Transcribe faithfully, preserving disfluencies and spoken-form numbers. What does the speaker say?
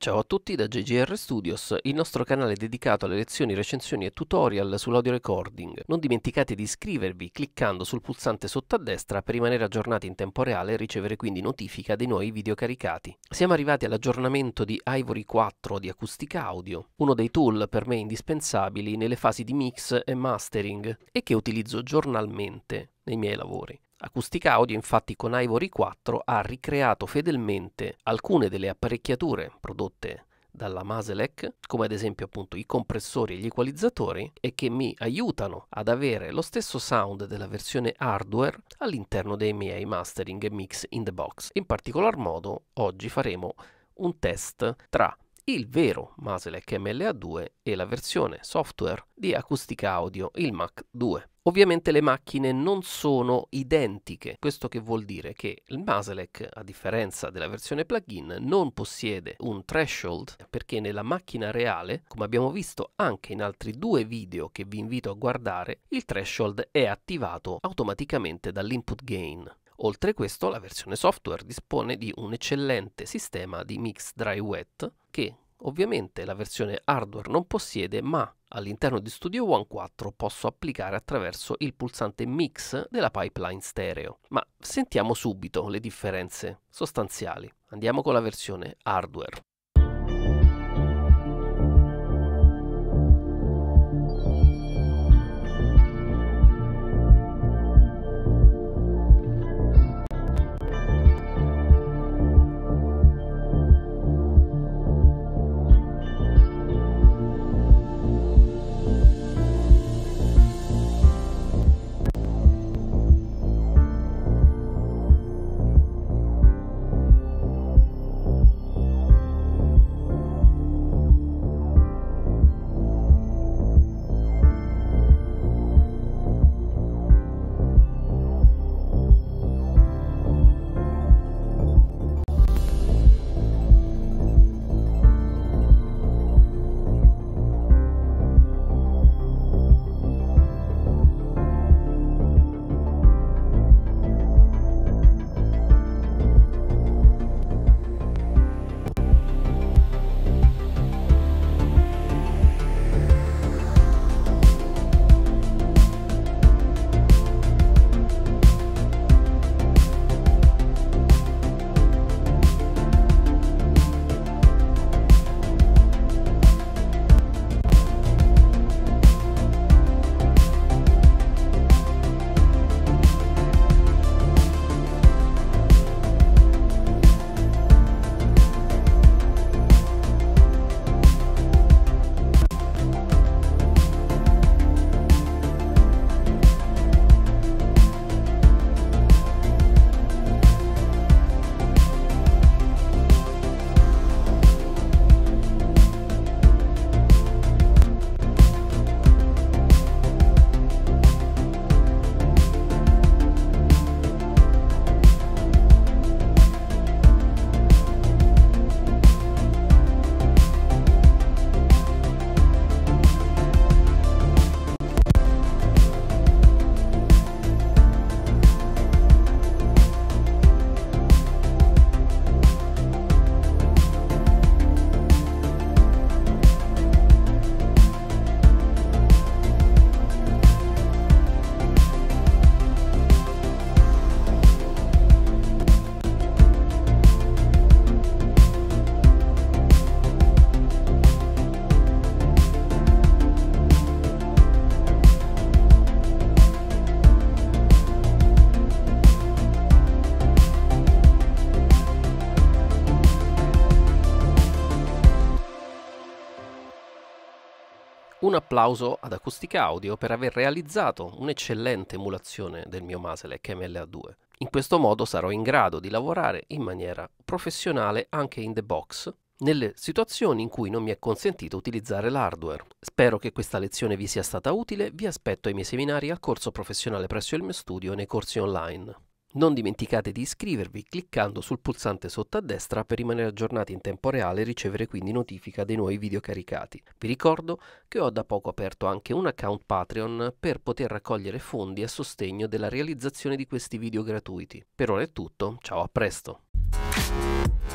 Ciao a tutti da J G R Studios, il nostro canale dedicato alle lezioni, recensioni e tutorial sull'audio recording. Non dimenticate di iscrivervi cliccando sul pulsante sotto a destra per rimanere aggiornati in tempo reale e ricevere quindi notifica dei nuovi video caricati. Siamo arrivati all'aggiornamento di Ivory quattro di Acustica Audio, uno dei tool per me indispensabili nelle fasi di mix e mastering e che utilizzo giornalmente nei miei lavori. Acustica Audio infatti con Ivory quattro ha ricreato fedelmente alcune delle apparecchiature prodotte dalla Maselec, come ad esempio appunto i compressori e gli equalizzatori, e che mi aiutano ad avere lo stesso sound della versione hardware all'interno dei miei mastering e mix in the box. In particolar modo oggi faremo un test tra il vero Maselec M L A due e la versione software di Acustica Audio, il M A C due. Ovviamente le macchine non sono identiche, questo che vuol dire che il Maselec, a differenza della versione plugin, non possiede un threshold perché nella macchina reale, come abbiamo visto anche in altri due video che vi invito a guardare, il threshold è attivato automaticamente dall'input gain. Oltre a questo, la versione software dispone di un eccellente sistema di mix dry wet che ovviamente la versione hardware non possiede, ma all'interno di Studio One quattro posso applicare attraverso il pulsante mix della pipeline stereo. Ma sentiamo subito le differenze sostanziali. Andiamo con la versione hardware. Un applauso ad Acustica Audio per aver realizzato un'eccellente emulazione del mio Maselec M L A due. In questo modo sarò in grado di lavorare in maniera professionale anche in the box, nelle situazioni in cui non mi è consentito utilizzare l'hardware. Spero che questa lezione vi sia stata utile, vi aspetto ai miei seminari al corso professionale presso il mio studio e nei corsi online. Non dimenticate di iscrivervi cliccando sul pulsante sotto a destra per rimanere aggiornati in tempo reale e ricevere quindi notifica dei nuovi video caricati. Vi ricordo che ho da poco aperto anche un account Patreon per poter raccogliere fondi a sostegno della realizzazione di questi video gratuiti. Per ora è tutto, ciao, a presto!